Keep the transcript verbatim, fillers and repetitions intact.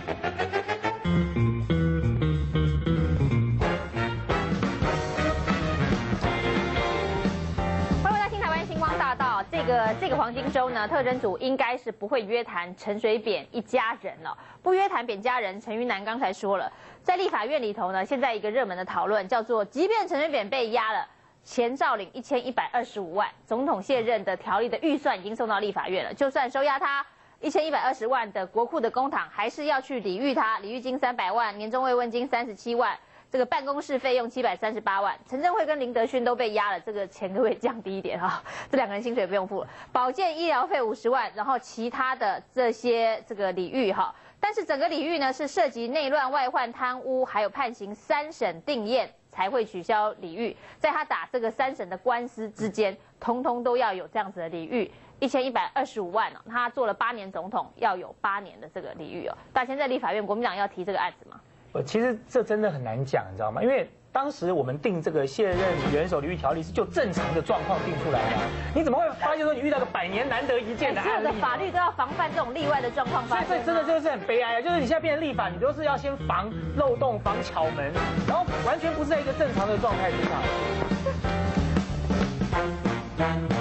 这个这个黄金周呢，特侦组应该是不会约谈陈水扁一家人了。不约谈扁家人，陈云南刚才说了，在立法院里头呢，现在一个热门的讨论叫做，即便陈水扁被压了，钱照领一千一百二十五万，总统卸任的条例的预算已经送到立法院了，就算收押他一千一百二十万的国库的公帑，还是要去礼遇他，礼遇金三百万，年终慰问金三十七万。这个办公室费用七百三十八万，陈振慧跟林德勋都被压了，这个钱可不可以降低一点哈？这两个人薪水不用付了，保健医疗费五十万，然后其他的这些这个礼遇哈，但是整个礼遇呢是涉及内乱、外患、贪污，还有判刑三审定验才会取消礼遇，在他打这个三审的官司之间，通通都要有这样子的礼遇。一千一百二十五万哦，他做了八年总统，要有八年的这个礼遇哦。大千在立法院，国民党要提这个案子吗？ 呃，其实这真的很难讲，你知道吗？因为当时我们定这个卸任元首礼遇条例是就正常的状况定出来的，你怎么会发现说你遇到个百年难得一见的案例？所有的法律都要防范这种例外的状况发生。 所以这真的就是很悲哀啊！就是你现在变成立法，你都是要先防漏洞、防巧门，然后完全不是在一个正常的状态之下。